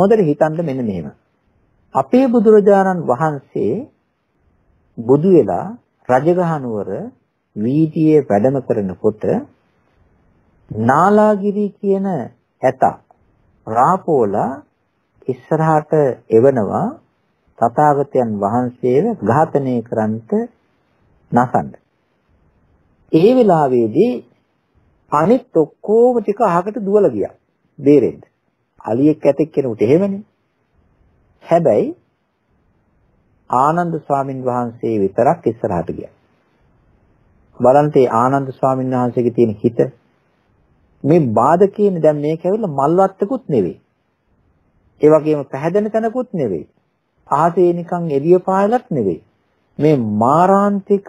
හොඳට හිතන්න මෙන්න මෙහෙම. අපේ බුදුරජාණන් වහන්සේ බුදු වෙලා රජගහ නුවර වීදියේ වැඩම කරනකොට නාලාගිරි කියන ඇත රාපෝලා ඉස්සරහට එවනවා තථාගතයන් වහන්සේව ඝාතනය කරන්නට නසන්න. ඒ වෙලාවේදී අනිත් ඔක්කොම ටික අහකට දුවලා ගියා. බේරෙන්න. අලියෙක් ඇතෙක් කෙනෙකුට එහෙමනේ. හැබැයි ආනන්ද ස්වාමින් වහන්සේ විතරක් ඉස්සරහට ගියා. බලන්න ඒ ආනන්ද ස්වාමින් වහන්සේගේ තියෙන හිත මේ බාධකේන දැන් මේක ඇවිල්ලා මල්වත්තකුත් නෙවෙයි. ඒ වගේම පැහැදෙන තැනකුත් නෙවෙයි. ආසේ නිකන් එළිය පායලත් නෙවෙයි. මේ මාරාන්තික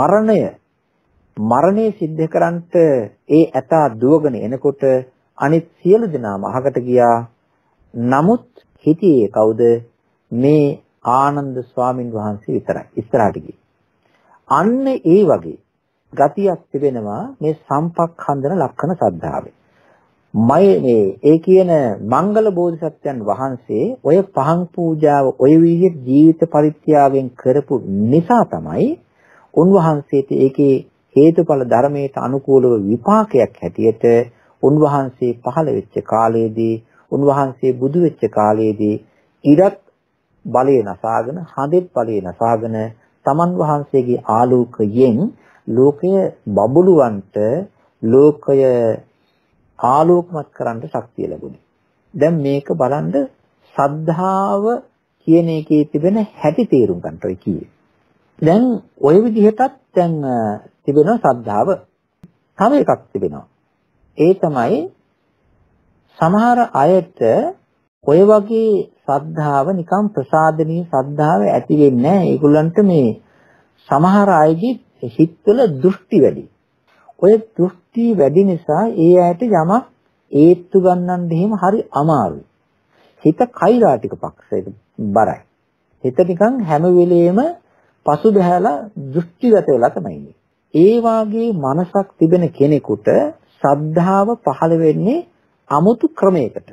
මරණය සිද්ධ කරන්ට ඒ ඇතා දුවගෙන එනකොට අනිත් සියලු දෙනාම අහකට ගියා. නමුත් හිටියේ කවුද? මේ ආනන්ද ස්වාමින් වහන්සේ විතරයි ඉස්සරහට ගියේ. අන්න ඒ වගේ ගතියක් තිබෙනවා මේ සම්පක්ඛන්දන ලක්ෂණ ශ්‍රද්ධාවේ. ඒ කියන මංගල බෝධිසත්වයන් වහන්සේ ඔය පහන් පූජාව ඔය විදිහට ජීවිත පරිත්‍යාගයෙන් කරපු නිසා තමයි උන්වහන්සේට ඒකේ හේතුඵල ධර්මයට අනුකූලව විපාකයක් හැටියට උන්වහන්සේ පහළ වෙච්ච කාලයේදී උන්වහන්සේ බුදු වෙච්ච කාලයේදී ඉරත් බලය නසාගෙන හඳෙත් බලය නසාගෙන තමන් වහන්සේගේ ආලෝකයෙන් ලෝකය බබළුවන්ට ලෝකය ආලෝකමත් කරන්න ශක්තිය ලැබුණේ. දැන් මේක බලන්න සද්ධාව කියන එකේ තිබෙන හැටි තේරුම් ගන්නට ඔය කියේ. දැන් ওই විදිහටත් දැන් තිබෙනවා සද්ධාව. තව එකක් තිබෙනවා. ඒ තමයි සමහර අයට ඔය වගේ සද්ධාව නිකම් ප්‍රසාදනීය සද්ධාව ඇති වෙන්නේ නැහැ. ඒගොල්ලන්ට මේ සමහර අයගේ හිතවල දෘෂ්ටි වැඩි. ඔය දෘෂ්ටි වැඩි නිසා ඒ ඇයට යමක් ඒත්තු ගන්නන් දෙහිම හරි අමාරුයි. හිත කෛරාටික පක්ෂයට බරයි. හිත නිකන් හැම වෙලෙම පසු බහැලා දෘෂ්ටිගත වෙලා තමයි ඉන්නේ. ඒ වාගේ මනසක් තිබෙන කෙනෙකුට ශ්‍රද්ධාව පහළ වෙන්නේ අමුතු ක්‍රමයකට.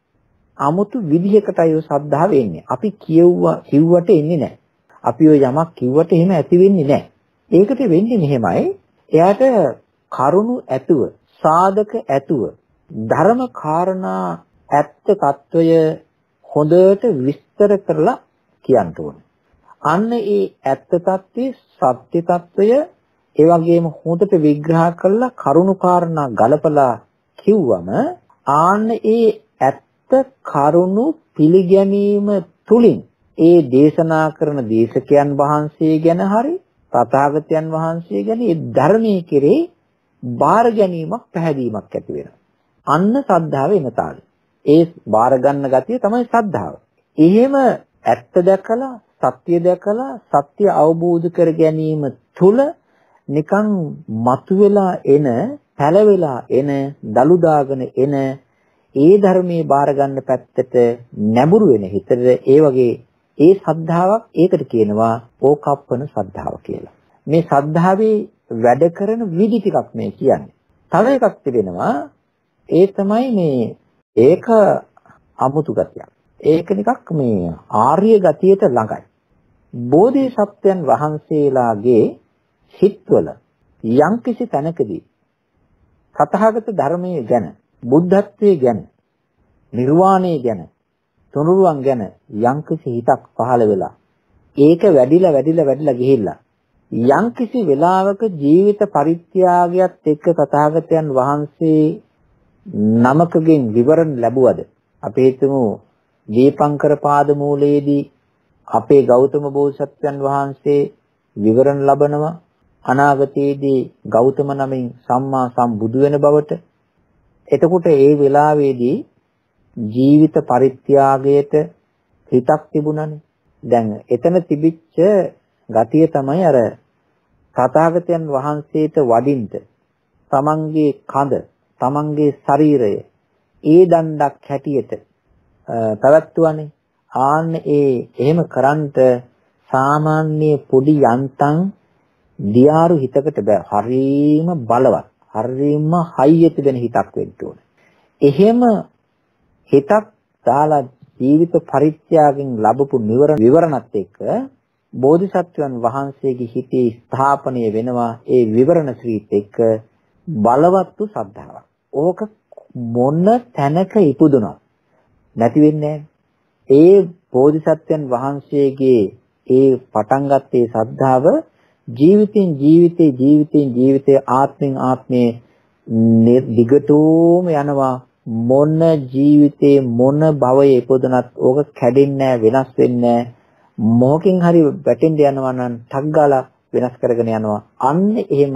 අමුතු විදිහකටයි ඔය ශ්‍රද්ධාව එන්නේ. අපි කිව්වට එන්නේ නැහැ. අපි ඔය යමක් කිව්වට එහෙම ඇති වෙන්නේ නැහැ. ඒකට වෙන්නේ මෙහෙමයි. එයාට කරුණු ඇතුව, සාධක ඇතුව, ධර්ම කාරණා ඇත්ත తত্ত্বය හොඳට විස්තර කරලා කියන්න ඕනේ. අන්න ඒ ඇත්ත తত্ত্বය, සත්‍ය తত্ত্বය ඒ වගේම හොඳට විග්‍රහ කරලා කරුණු කාරණා ගලපලා කිව්වම ආන්න ඒ ඇත්ත කරුණු පිළිගැනීම තුලින් ඒ දේශනා කරන දේශකයන් වහන්සේ ගැන හරි තථාගතයන් වහන්සේ ගැන ඒ ධර්මයේ කෙරේ බාර ගැනීමක් පැහැදීමක් ඇති වෙනවා. අන්න ශ්‍රද්ධාව එනතාලු. ඒ බාර ගන්න ගතිය තමයි ශ්‍රද්ධාව. එහෙම ඇත්ත දැකලා සත්‍ය දැකලා සත්‍ය අවබෝධ කර ගැනීම තුල නිකන් මතුවලා එන, පැලවෙලා එන, දලු දාගෙන එන ඒ ධර්මයේ බාර ගන්න පැත්තට නැඹුරු වෙන හිතට ඒ වගේ ඒ ශ්‍රද්ධාවක් ඒකට කියනවා ඕකප්පන ශ්‍රද්ධාව කියලා. මේ ශ්‍රද්ධාවේ වැඩ කරන විදි ටිකක් මේ කියන්නේ. තව එකක් තිබෙනවා ඒ තමයි මේ ඒක අමුතු ගතියක්. ඒක නිකක් මේ ආර්ය ගතියට ළඟයි. බෝධිසත්වයන් වහන්සේලාගේ හිත්වල යම්කිසි තැනකදී සතහාගත ධර්මයේ ගැන, බුද්ධත්වයේ ගැන, නිර්වාණය ගැන, තුනුරුවන් ගැන යම්කිසි හිතක් පහළ වෙලා ඒක වැඩිලා ගිහිල්ලා යම්කිසි වෙලාවක ජීවිත පරිත්‍යාගයත් එක්ක තථාගතයන් වහන්සේ නමකගෙන් විවරණ ලැබුවද අපි හිතමු දීපංකර පාදමූලයේදී අපේ ගෞතම බෝසත්යන් වහන්සේ විවරණ ලබනවා අනාගතයේදී ගෞතම නමින් සම්මා සම්බුදු වෙන බවට. එතකොට ඒ වෙලාවේදී ජීවිත පරිත්‍යාගයට හිතක් තිබුණානේ. දැන් එතන තිබිච්ච ගතිය තමයි අර තථාගතයන් වහන්සේට වඩින්න තමන්ගේ කඳ, තමන්ගේ ශරීරය ඒ දණ්ඩක් හැටියට පැවැත්වුවානේ. ආන්න එහෙම කරන්ට සාමාන්‍ය පොඩි යන්තම් දියාරු හිතකට බෑ. හරීම බලවත්, හරීම හයිය තිබෙන හිතක් වෙන්න ඕනේ. එහෙම හිතක් දාලා ජීවිත පරිත්‍යාගයෙන් ලැබපු විවරණත් එක්ක බෝධිසත්වයන් වහන්සේගේ හිතේ ස්ථාපනය වෙනවා ඒ විවරණ ශ්‍රීත් එක්ක බලවත් වූ ශ්‍රද්ධාවක්. ඕක මොන තැනක ඉපදුනත් නැති වෙන්නේ ඒ බෝධිසත්වයන් වහන්සේගේ ඒ පටන් ගත්තේ ශ්‍රද්ධාව ජීවිතෙන් ජීවිතේ ආත්මෙන් ආත්මේ දිගටම යනවා. මොන ජීවිතේ මොන භවයේ ඉපදුනත් ඕක කැඩෙන්නේ වෙනස් වෙන්නේ මොහොකින් හරි වැටෙන්න යනවා නම් ටක් ගාලා වෙනස් කරගෙන යනවා. අන්න එහෙම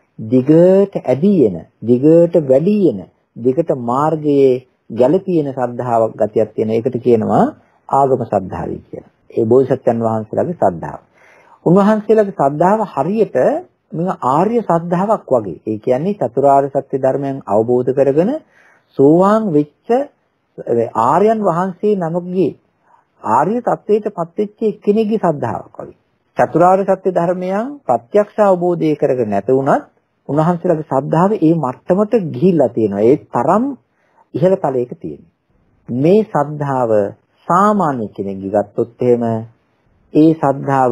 දිගට ඇදී එන, දිගට වැඩි එන, දිගට මාර්ගයේ ගැළපීන ශ්‍රද්ධාවක් ගතියක් තියෙන. ඒකට කියනවා ආගම ශ්‍රද්ධාවයි කියලා. ඒ බෝධිසත්වයන් වහන්සේලාගේ ශ්‍රද්ධාව. උන්වහන්සේලාගේ ශ්‍රද්ධාව හරියට මේ ආර්ය ශ්‍රද්ධාවක් වගේ. ඒ කියන්නේ චතුරාර්ය සත්‍ය ධර්මයන් අවබෝධ කරගෙන සෝවාන් වෙච්ච ආර්යයන් වහන්සේ නමකගේ ආර්ය තත්වයටපත් වෙච්ච කෙනෙකුගේ ශ්‍රද්ධාවක් වගේ. චතුරාර්ය සත්‍ය ධර්මයන් ප්‍රත්‍යක්ෂ අවබෝධය කරගෙන නැත වුණත් උන්වහන්සේලාගේ ශ්‍රද්ධාව ඒ මට්ටමට ගිහිල්ලා තියෙනවා. ඒ තරම් ඉහළ තලයක තියෙනවා. මේ ශ්‍රද්ධාව සාමාන්‍ය කෙනෙක්ගේ ගත්තොත් එහෙම ඒ ශ්‍රද්ධාව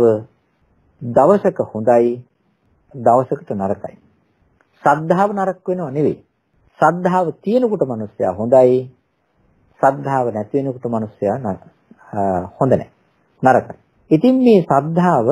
දවසක හොඳයි, දවසකට නරකයි. ශ්‍රද්ධාව නරක වෙනව නෙවෙයි. ශ්‍රද්ධාව තියෙනකොට මිනිස්සයා හොඳයි, ශ්‍රද්ධාව නැති වෙනකොට මිනිස්සයා හොඳ නැහැ, නරකයි. ඉතින් මේ ශ්‍රද්ධාව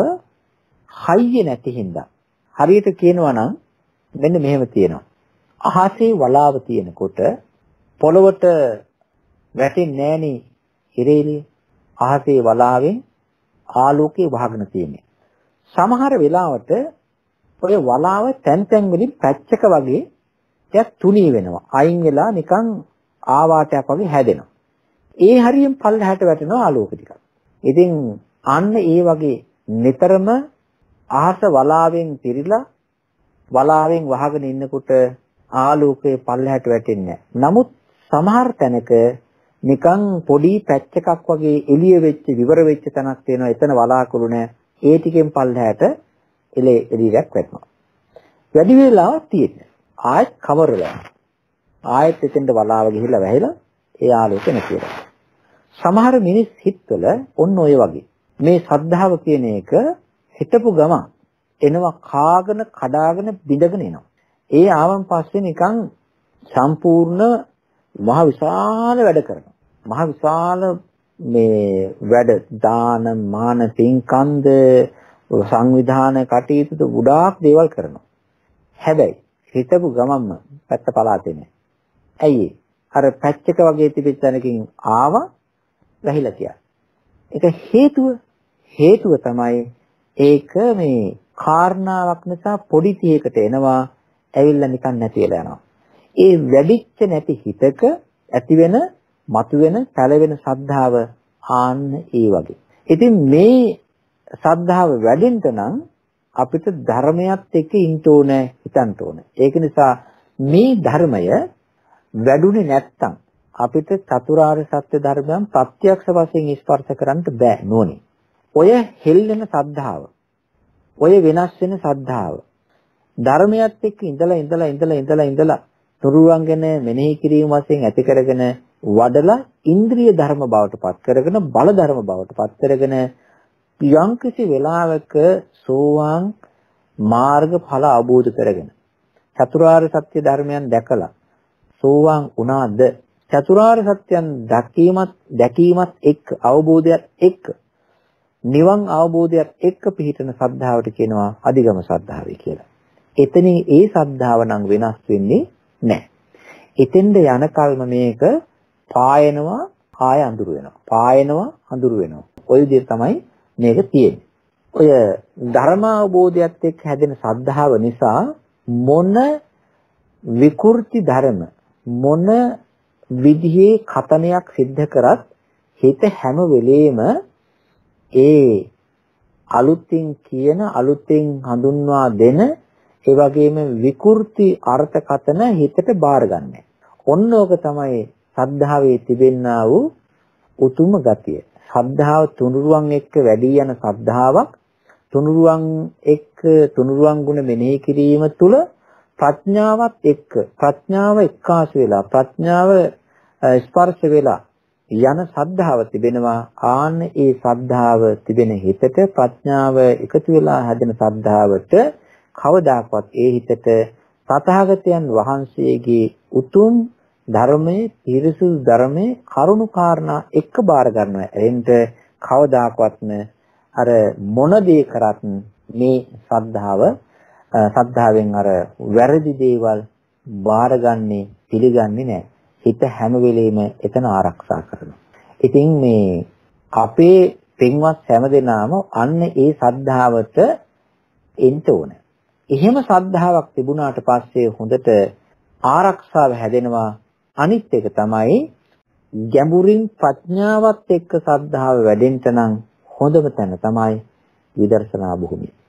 හයිය නැති හින්දා හරියට කියනවා නම් මෙන්න මෙහෙම තියෙනවා. අහසේ වලාව තියෙනකොට පොළවට වැටෙන්නේ නෑනේ ඉරේලිය. අහසේ වලාවෙන් ආලෝකේ වහගෙන තියෙන්නේ. සමහර වෙලාවට ඔය වලාව තැන් තැන් වලින් පැච්චක වගේ ටිකක් තුනී වෙනවා. අයින් වෙලා නිකන් ආවාටයක් වගේ හැදෙනවා. ඒ හරියෙන් පල්ලහැට වැටෙනවා ආලෝක ටිකක්. ඉතින් අන්න ඒ වගේ නිතරම අහස වලාවෙන් පිරීලා වලාවෙන් වහගෙන ඉන්නකොට ආලෝකයේ පල්ලහැට වැටෙන්නේ නැහැ. නමුත් සමහර තැනක නිකන් පොඩි පැච් එකක් වගේ එළිය වෙච්ච විවර වෙච්ච තැනක් තියෙනවා. එතන වලාකුළු නැහැ. ඒ ටිකෙන් පල්ලහැට එළියක් වැටෙනවා. වැඩි වෙලාවක් තියෙන්නේ. ආයෙත් කවර් වෙලා. ආයෙත් එතෙන්ට වලාව ගිහිල්ලා වැහිලා ඒ ආලෝකෙ නැති වෙනවා. සමහර මිනිස් හිතවල ඔන්න ඔය වගේ මේ ශ්‍රද්ධාව කියන එක හිතපු ගමන් එනවා කාගෙන කඩාගෙන බිඳගෙන එනවා. ඒ ආවන් පස්සේ නිකන් සම්පූර්ණ මහ විශාල වැඩ කරනවා. මහ විශාල මේ වැඩ දාන මාන පින්කන්ද සංවිධාන කටයුතු ගොඩාක් දේවල් කරනවා. හැබැයි හිතපු ගමන්ම පැත්ත පලාතේ නැහැ. ඇයි අර පැච් එක වගේ තිබෙච්ච තැනකින් ආවා වැහිලා තියා. ඒක හේතුව තමයි ඒක මේ කාරණාවක් නිසා පොඩි තියකට එනවා ඇවිල්ලා නිකන් නැති වෙලා යනවා. ඒ වැඩිච්ච නැති හිතක ඇතිවෙන මතුවෙන පැලවෙන ශ්‍රද්ධාව ආන්න ඒ වගේ. ඉතින් මේ ශ්‍රද්ධාව වැඩෙන්න නම් අපිට ධර්මයත් එක්ක ඉන්න ඕනේ, හිතන්න ඕනේ. ඒක නිසා මේ ධර්මය වැඩුණේ නැත්තම් අපිට චතුරාර්ය සත්‍ය ධර්මයන් ප්‍රත්‍යක්ෂ වශයෙන් ස්පර්ශ කරන්න බෑ නෝනේ. ඔය හෙල්ලෙන ශ්‍රද්ධාව, ඔය වෙනස් වෙන ශ්‍රද්ධාව ධර්මයත් එක්ක ඉඳලා තුරුවන් ගැන මෙනෙහි කිරීම වශයෙන් ඇති කරගෙන වඩලා ඉන්ද්‍රිය ධර්ම බවට පත් කරගෙන බල ධර්ම බවට පත් කරගෙන යම්කිසි වෙලාවක සෝවාන් මාර්ග ඵල අවබෝධ කරගෙන චතුරාර්ය සත්‍ය ධර්මයන් දැකලා සෝවාන් වුණාද චතුරාර්ය සත්‍යයන් දැකීමත් එක්ක අවබෝධයත් එක්ක නිවන් අවබෝධයත් එක්ක පිහිටන ශ්‍රද්ධාවට කියනවා අධිගම ශ්‍රද්ධාවයි කියලා. එතනින් ඒ ශ්‍රද්ධාව නම් වෙනස් වෙන්නේ නැහැ. එතෙන්ද යන කල්ම මේක පායනවා, ආය අඳුර වෙනවා. පායනවා, අඳුර වෙනවා. ඔය විදිහට තමයි මේක තියෙන්නේ. ඔය ධර්ම අවබෝධයත් එක්ක හැදෙන ශ්‍රද්ධාව නිසා මොන විකෘති ධර්ම මොන විදිහේ කතනයක් සිද්ධ කරත් හිත හැම වෙලේම ඒ අලුතින් කියන අලුතින් හඳුන්වා දෙන ඒ වගේම විකෘති අර්ථකතන හිතට බාර ගන්න. ඔන්න ඕක තමයි ශ්‍රද්ධාවේ තිබෙන්නා වූ උතුම් ගතිය. ශ්‍රද්ධාව තුනුරුවන් එක්ක වැඩි යන ශ්‍රද්ධාවක් තුනුරුවන් ගුණ මෙනෙහි කිරීම තුළ ප්‍රඥාවත් එක්ක ප්‍රඥාව එක්කාසු වෙලා ප්‍රඥාව ස්පර්ශ වෙලා යන සද්ධාව තිබෙනවා. ආන්න ඒ සද්ධාව තිබෙන හිතට ප්‍රඥාව එකතු වෙලා හැදෙන සද්ධාවට කවදාකවත් ඒ හිතට තථාගතයන් වහන්සේගේ උතුම් ධර්මයේ පිරිසුදු ධර්මයේ කරුණු කාරණා එක්ක බාර ගන්නවා. එතෙන්ට කවදාකවත්ම අර මොන දේ කරත් මේ සද්ධාවෙන් අර වැරදි දේවල් බාරගන්නේ පිළිගන්නේ නැහැ. හිත හැම වෙලෙම එතන ආරක්ෂා කරනවා. ඉතින් මේ අපේ පින්වත් හැමදෙනාම අන්න ඒ සද්ධාවට එන්න ඕනේ. එහෙම සද්ධාාවක් තිබුණාට පස්සේ හොඳට ආරක්ෂාව හැදෙනවා. අනිත් එක තමයි ගැඹුරින් ප්‍රඥාවත් එක්ක සද්ධාව වැඩෙන්න නම් හොඳම තැන තමයි විදර්ශනා භූමිය.